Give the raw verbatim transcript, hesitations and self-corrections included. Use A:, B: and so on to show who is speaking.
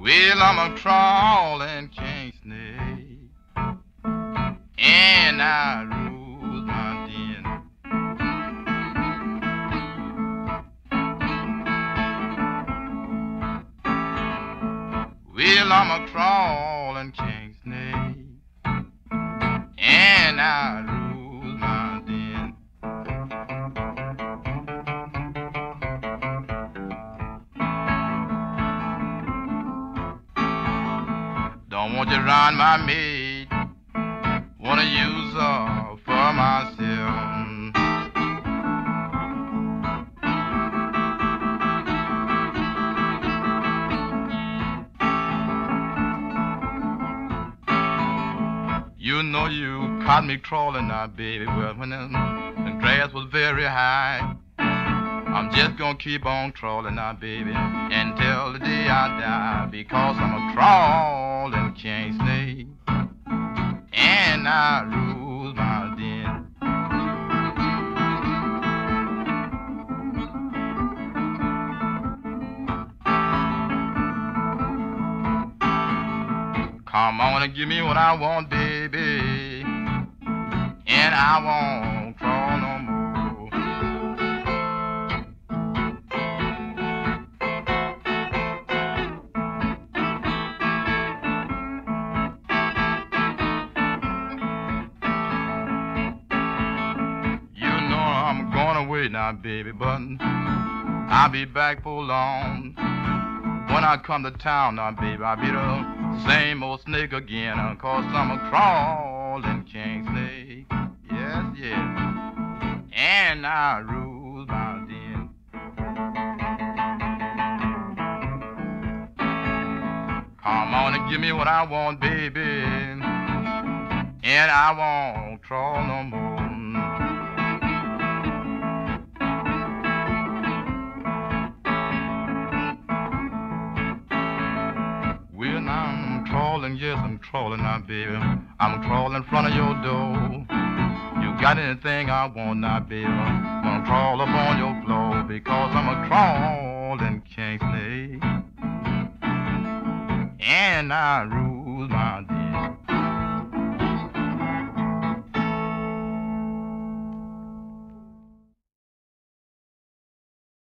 A: Well, I'm a crawling king snake, and I rule my den. Well, I'm a crawling king snake, and I rule my den. Don't want you around my maid, wanna use her for myself. You know you caught me crawling now, baby, well, when the, the grass was very high. I'm just gonna keep on crawling now, baby, until the day I die, because I'm a crawling king snake, and I rule my den. Come on and give me what I want, baby, and I won't crawl no more. Away now, baby, but I'll be back for long. When I come to town now, baby, I'll be the same old snake again, uh, cause I'm a crawling king snake. Yes, yes, and I rule my den. Come on and give me what I want, baby, and I won't crawl no more. I'm crawling, yes, I'm crawling now, baby. I'm crawling in front of your door. You got anything I want now, baby? I'm gonna crawl up on your floor, because I'm a crawling king snake, and I rule